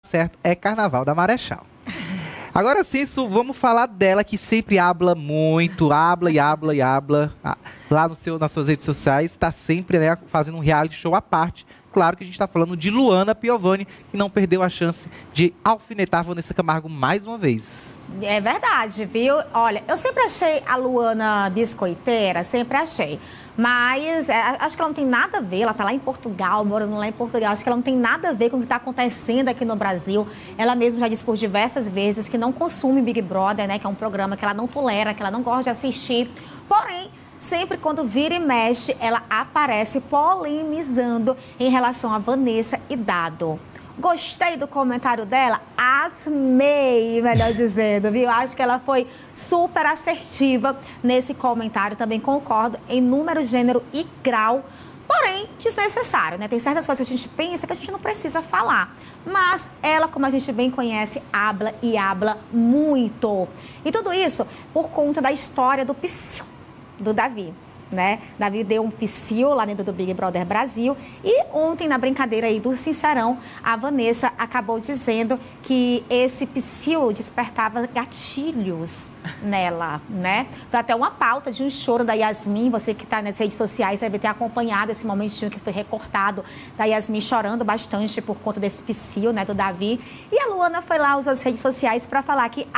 certo, é Carnaval da Marechal. Agora sim, vamos falar dela, que sempre habla muito, habla e habla e habla. Lá nas suas redes sociais, está sempre, né, fazendo um reality show à parte. Claro que a gente está falando de Luana Piovani, que não perdeu a chance de alfinetar Vanessa Camargo mais uma vez. É verdade, viu? Olha, eu sempre achei a Luana biscoiteira, sempre achei. Mas acho que ela não tem nada a ver, ela está lá em Portugal, morando lá em Portugal. Acho que ela não tem nada a ver com o que está acontecendo aqui no Brasil. Ela mesma já disse por diversas vezes que não consome Big Brother, né? Que é um programa que ela não tolera, que ela não gosta de assistir. Porém, sempre quando vira e mexe, ela aparece polemizando em relação a Vanessa e Dado. Gostei do comentário dela, asmei, melhor dizendo, viu? Acho que ela foi super assertiva nesse comentário, também concordo em número, gênero e grau, porém desnecessário, né? Tem certas coisas que a gente pensa que a gente não precisa falar, mas ela, como a gente bem conhece, habla e habla muito. E tudo isso por conta da história do psiu do Davi. Né? Davi deu um psiu lá dentro do Big Brother Brasil e ontem, na brincadeira aí do Sincerão, a Vanessa acabou dizendo que esse psiu despertava gatilhos nela, né? Foi até uma pauta de um choro da Yasmin, você que está nas redes sociais deve ter acompanhado esse momentinho que foi recortado da Yasmin chorando bastante por conta desse psiu, né, do Davi. E a Luana foi lá, usou as redes sociais para falar que,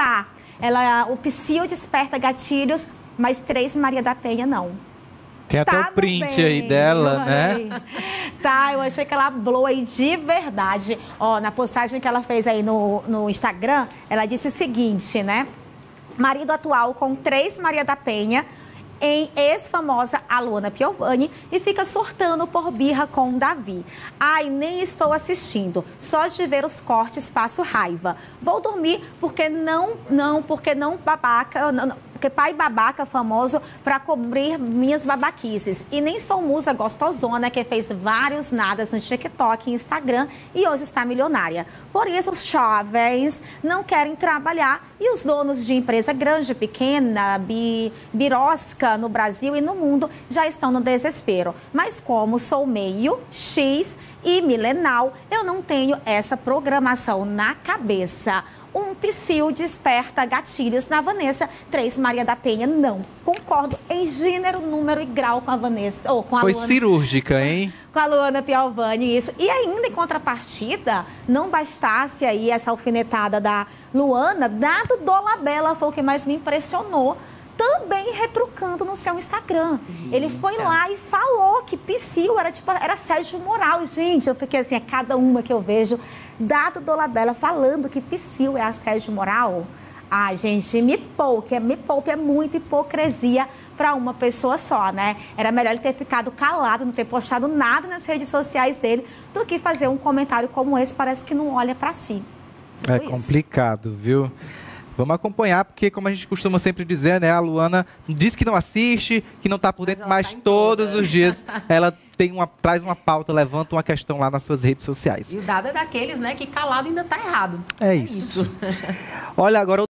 o psiu desperta gatilhos, mas 3 Maria da Penha não. Tem até o print aí dela, né? Tá, eu achei que ela hablou aí de verdade. Ó, na postagem que ela fez aí no Instagram, ela disse o seguinte, né? Marido atual com 3 Maria da Penha, em ex-famosa Luana Piovani, e fica surtando por birra com Davi. Ai, nem estou assistindo. Só de ver os cortes passo raiva. Vou dormir porque porque pai babaca famoso para cobrir minhas babaquices. E nem sou musa gostosona que fez vários nadas no TikTok e Instagram e hoje está milionária. Por isso, os jovens não querem trabalhar e os donos de empresa grande, pequena, birosca no Brasil e no mundo já estão no desespero. Mas como sou meio X e milenal, eu não tenho essa programação na cabeça. Um psiu desperta gatilhos na Vanessa, 3 Maria da Penha, não. Concordo em gênero, número e grau com a Vanessa, ou com a Foi Luana, cirúrgica, hein? Com a Luana Piovani, isso. E ainda em contrapartida, não bastasse aí essa alfinetada da Luana, Dado Dolabella foi o que mais me impressionou, também retrucando no seu Instagram. Ele foi lá e falou que psiu era assédio moral. Gente, eu fiquei assim, cada uma que eu vejo, Dado Dolabella falando que psiu é assédio moral. Ah, gente, me poupe, é muita hipocrisia para uma pessoa só, né? Era melhor ele ter ficado calado, não ter postado nada nas redes sociais dele, do que fazer um comentário como esse, parece que não olha para si. É complicado, viu? Vamos acompanhar, porque como a gente costuma sempre dizer, né? A Luana diz que não assiste, que não está por dentro, mas todos os dias ela traz uma pauta, levanta uma questão lá nas suas redes sociais. E o Dado é daqueles, né, que calado ainda está errado. É isso. Olha, agora